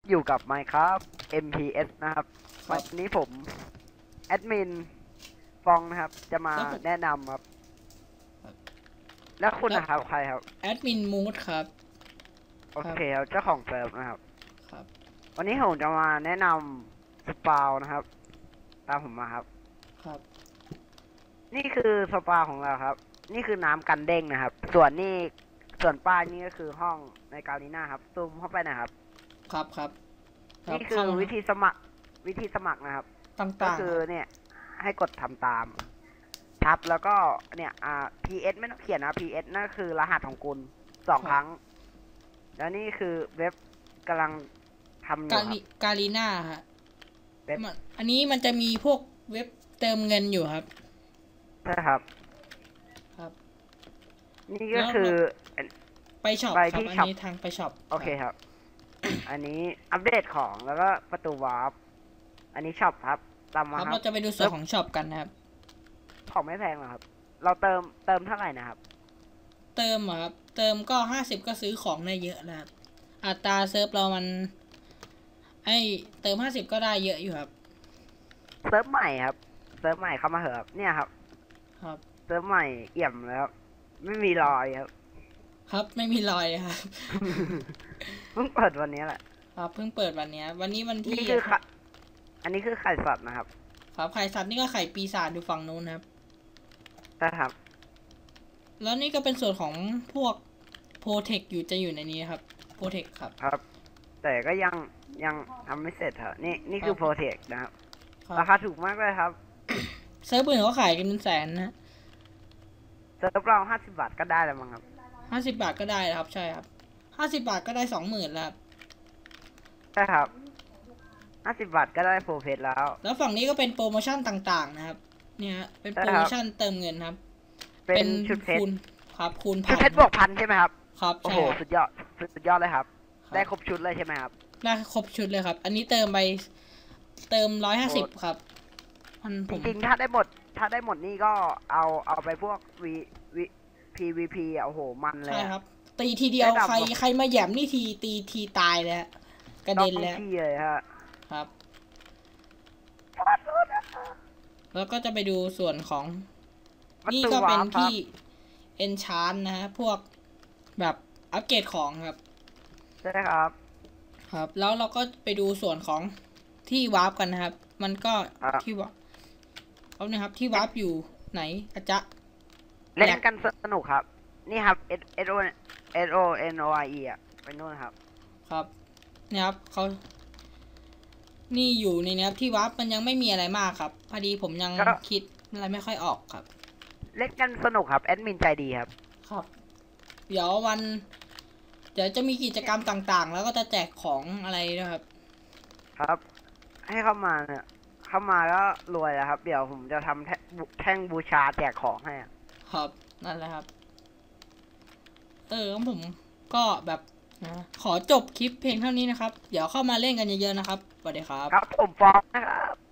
อยู่กับ Minecraft MPS นะครับวันนี้ผมแอดมินฟองนะครับจะมาแนะนำครับแล้วคุณนะครับใครครับแอดมินมูดครับโอเคครับเจ้าของเซิร์ฟนะครับครับวันนี้ผมจะมาแนะนำสปาวนะครับตามผมมาครับครับนี่คือสปาวของเราครับนี่คือน้ำกันเด้งนะครับส่วนป้ายนี่ก็คือห้องในกาลิน่าครับซูมเข้าไปนะครับครับนี่คือวิธีสมัครนะครับก็ต่างคือเนี่ยให้กดทำตามทับแล้วก็เนี่ยPS ไม่ต้องเขียนนะ PS นั่นคือรหัสของคุณ2 ครั้งแล้วนี่คือเว็บกำลังทำอยู่กาลีน่าฮะเว็บอันนี้มันจะมีพวกเว็บเติมเงินอยู่ครับใช่ครับนี่ก็คือไปช็อปครับอันนี้ทางไปช็อปโอเคครับ อันนี้อัปเดตของแล้วก็ประตูวาร์ปอันนี้ช็อปครับตามมาครับเราจะไปดูส่วนของช็อปกันนะครับของไม่แพงหรอกครับเราเติมเท่าไหร่นะครับเติมครับเติมก็50ก็ซื้อของได้เยอะแล้วอัตราเซิร์ฟเรามันเติม50ก็ได้เยอะอยู่ครับเซิร์ฟใหม่ครับเซิร์ฟใหม่เข้ามาเหอะเนี่ยครับเซิร์ฟใหม่เอี่ยมแล้วไม่มีรอยครับไม่มีรอยครับเพิ่งเปิดวันนี้แหละครับเพิ่งเปิดวันนี้วันที่นี่คืออันนี้คือไข่สัตว์นะครับครับไข่สัตว์นี่ก็ไข่ปีศาจอยู่ฝั่งนู้นนะครับใช่ครับแล้วนี่ก็เป็นส่วนของพวกโปรเทคจะอยู่ในนี้ครับโปรเทคครับแต่ก็ยังทำไม่เสร็จครับนี่คือโปรเทคนะครับราคาถูกมากเลยครับเซิร์ฟอื่นเขาขายกันเป็นแสนนะเซิร์ฟเรา50 บาทก็ได้แล้วมั้งครับ 50 บาทก็ได้ครับใช่ครับ50 บาทก็ได้20,000แล้วใช่ครับ50 บาทก็ได้โปรเฟสแล้วฝั่งนี้ก็เป็นโปรโมชั่นต่างๆนะครับเนี่ยเป็นโปรโมชั่นเติมเงินครับเป็นชุดเพชรครับคูณชุดเพชรบวก1,000ใช่ไหมครับครับโอ้โหสุดยอดเลยครับได้ครบชุดเลยใช่ไหมครับได้ครบชุดเลยครับอันนี้เติม150ครับจริงๆถ้าได้หมดนี่ก็เอาไปพวกPVP โอ้โหมันเลยใช่ครับตีทีเดียวใครมาแหย่มนี่ทีตายเลยกระเด็นแล้วเลยครับแล้วก็จะไปดูส่วนของนี่ก็เป็นที่เอนชานนะฮะพวกแบบอัปเกรดของครับใช่ครับแล้วเราก็ไปดูส่วนของที่วาร์ปกันนะครับมันก็ที่วาร์ปเอานะครับที่วาร์ปอยู่ไหนอาจจะเล่นกันสนุกครับนี่ครับ SONORE ไปนู่นครับเนี่ยครับเขานี่อยู่ในนี้ที่วาร์ปมันยังไม่มีอะไรมากครับพอดีผมยังคิดอะไรไม่ค่อยออกครับเล่นกันสนุกครับแอดมินใจดีครับเดี๋ยวจะมีกิจกรรมต่างๆแล้วก็จะแจกของอะไรนะครับให้เข้ามาเนี่ยเข้ามาแล้วรวยแล้วครับเดี๋ยวผมจะทำแท่งบูชาแจกของให้ครับนั่นแหละครับผมก็แบบขอจบคลิปเพลงเท่านี้นะครับเดี๋ยวเข้ามาเล่นกันเยอะๆนะครับสวัสดีครับครับผมฟ้องนะครับ